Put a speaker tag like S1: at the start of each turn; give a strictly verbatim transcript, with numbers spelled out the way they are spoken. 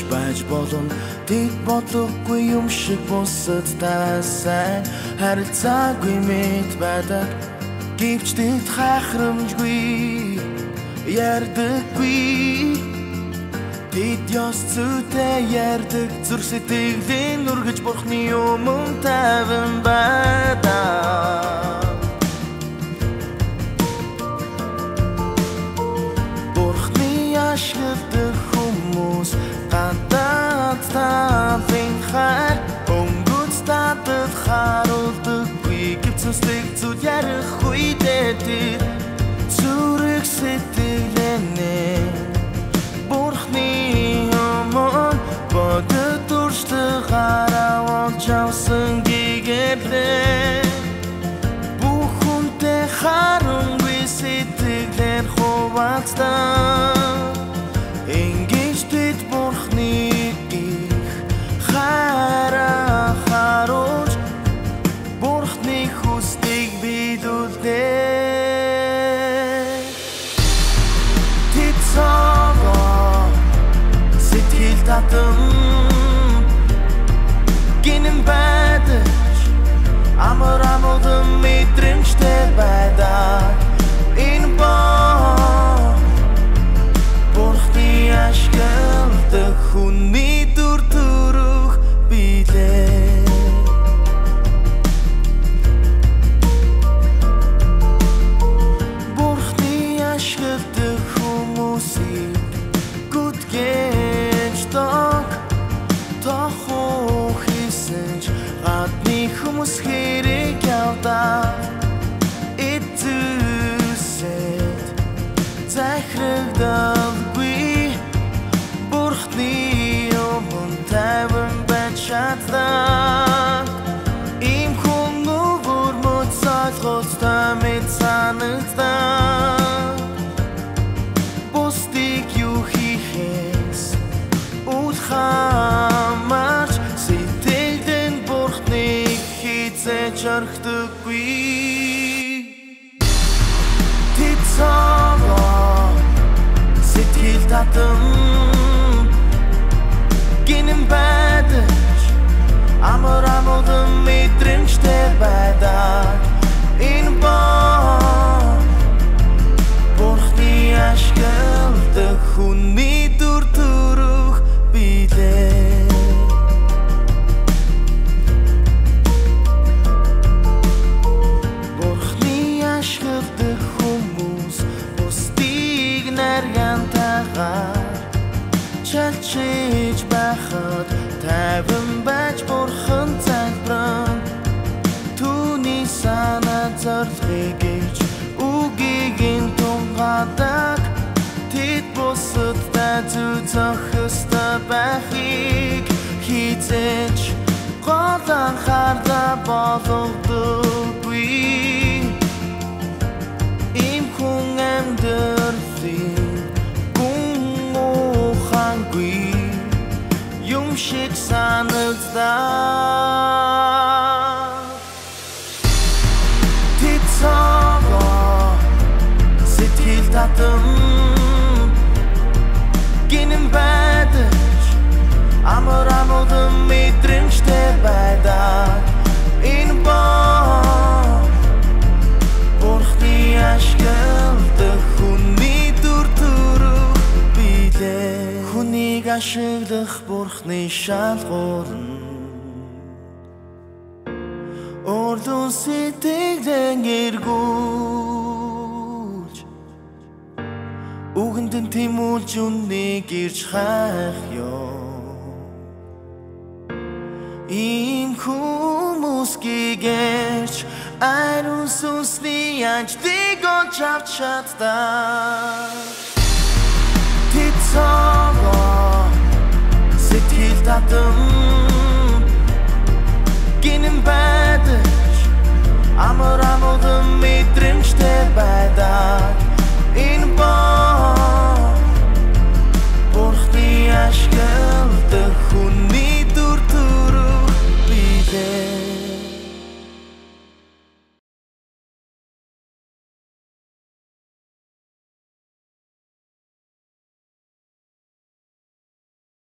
S1: байж болон тэд бодохгүй юм шиг бусад таасан харилцаагүй мэд байдаг гэвч тэд хахрамжгүй ярьдаггүй тэд ёс зүйтэй ярьдаг зүрх сэтгэлийн үргэж бурхны өмнө тавин байдаг бурхны ашигладаг хүмүүс гадаад талын хар өнгөц татад харуулдаггүй гипцэстэг зүд ярих үедээ тэр зүрх сэтгэлэнээ бурхны өмнө бодит туршдаг хараавал чавсан гигэрлээ бүх хүнтэй харангүй сэтгэлээр хуваалцдаг ингэж тэд бурхныг их хараа харуулж бурхны хүслийг бидүүлдэг тэд цогоо сэтгэл татам гинэн байдаж амар амгалан мэдрэмжтэй байдаг энэ бол бурхны ашигладаг хүний дүр төрх билээ бурхны ашигладаг хүмүүсийг гүтгэж дог тохоо хийсэн ч гадны хүмүүс хэрэг явдаа эцэсэд захирагдалгүй бурхны өмнө тавин байж чаддаг им хүн өвөр мөц ойлголттой мэд санагддаг бусдыг юу хийхээс үл хамаарч сэтгэлдэн бурхныг хийцээж орхдоггүй тэд цогоо сэтгэл татам гинэн байдаж амар амгалан мэдрэмжтэй байдаг энэ бол бурхны ашигладаг хүний дүр төрх билээ бурхны ашигладаг хүмүүс бусдыг наргантайгаар чалчиж байхад тавин байж бурхан залбиран түүний санаа зорилгыг гэж үгийг нь тунгадаг тэд бусадтай зүй зохистой байхыг хизээж гол анхаарлаа болгодоггүй им хүн амьдралын гүн ухаангүй юм шиг санагддаг тэд цогоо сэтгэл татам гинэн байдаж амар амгалан мэдрэмжтэй байдаг энэ бол бурхны ашигладаг хүний дүр төрх билээ хүнийг ашиглах бурхны шалгуурн Ордон сэтгэлэн эргүүлж үгэндэн тэмүүлж үннийг ирж хайх ёо ийм хүмүүс гэгэрч айрун сүнсний анчдыг олж авч чаддаг тэд цогоо сэтгэл татам